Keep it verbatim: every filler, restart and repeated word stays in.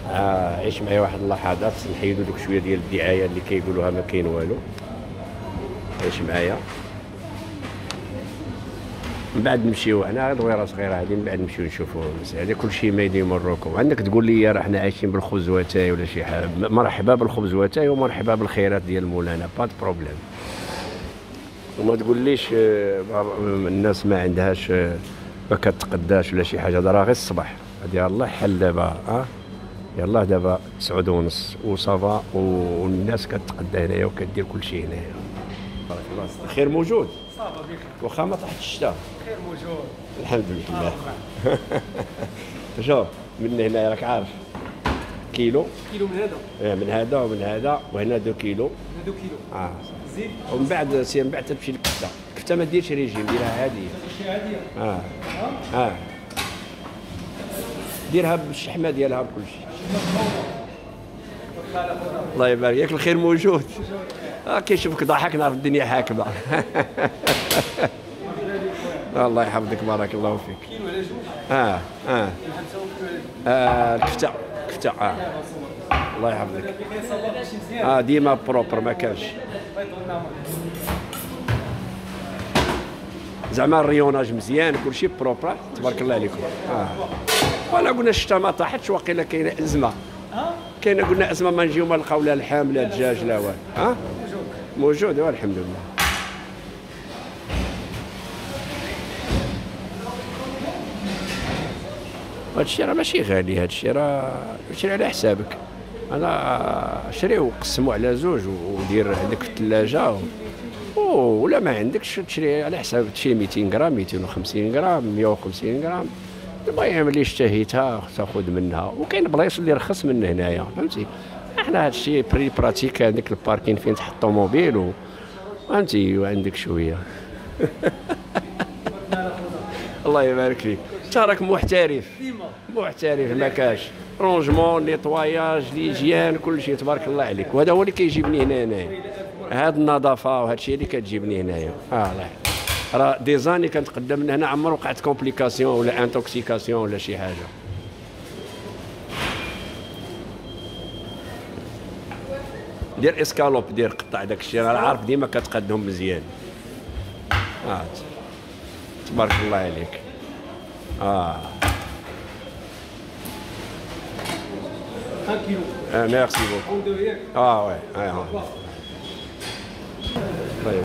آه عيش معايا واحد اللحظات نحيدو دوك شويه ديال الدعايه اللي كيقولوها ما كاين والو. عيش معايا من بعد نمشيو حنا دويره صغيره هذه، من بعد نمشيو نشوفوا هذا كلشي ميدي موروكو. عندك تقول لي راه حنا عايشين بالخبز واتاي ولا شي حاجه، مرحبا بالخبز واتاي ومرحبا بالخيرات ديال مولانا، با بروبليم. وما تقوليش الناس ما عندهاش ما كتقداش ولا شي حاجه، هذا راه غير الصباح. هذه الله حل دابا ها، يلاه دابا تسعود ونص وصافا والناس كتقدا هنايا وكدير كلشي هنايا. بارك الله. الخير موجود صافا بك، واخا ما طاحت الشتا. خير موجود الحمد لله. شوف من هنا راك عارف كيلو كيلو من هذا، اه من هذا ومن هذا وهنا دو كيلو. هادو كيلو اه زيد. ومن بعد سي من بعد تمشي للكفته. الكفته ما ديرش ريجيم، ديرها عاديه. شي عاديه. اه اه ديرها بالشحمه ديالها بكل شيء. الله يبارك ياك، الخير موجود. اه كيشوفك ضاحك نعرف الدنيا حاكمه. الله يحفظك بارك الله فيك. كيلو على جوج. اه اه اه الكفته كفته اه الله يحفظك. اه ديما بروبر ما كانش زعما الريوناج مزيان كلشي بروبر تبارك الله عليكم. اه وانا قلنا الشتا ما طاحتش، واقيلا كاينه ازمه. كاينه قلنا ازمه ما نجيو ما نلقاو لا اللحم لا الدجاج لا والو. ها موجود والحمد لله. هذا الشيء راه ماشي غالي، هذا الشيء راه شري على حسابك. انا شريه وقسمو على زوج ودير عندك في الثلاجه و... ولا ما عندكش تشري على حسابك، تشري مئتين غرام مئتين وخمسين غرام مئة وخمسين غرام. المهم اللي اشتهيتها تاخذ منها، وكاين بلايص اللي رخص من هنايا فهمتي. احنا هذا الشيء بري براتيك، عندك الباركين فين تحط طوموبيل و... فهمتي وعندك شويه. الله يبارك فيك، انت راك محترف محترف ما كاش رونجمون نيطواياج ليجيان كل شيء تبارك الله عليك. وهذا هو اللي كيجيبني هنا هنايا، هاد النظافه وهذا الشيء اللي كتجيبني هنايا. اه الله راه دي زاني كنتقدم من هنا عمر وقعت كومبليكاسيون ولا انتوكسيكاسيون ولا شي حاجه. دير اسكالوب، دير قطع داك الشيء، راه عارف ديما كتقدهم مزيان. اه تبارك الله عليك. اه un kilo. آه ميرسي بوكو. On devient. اه وي اه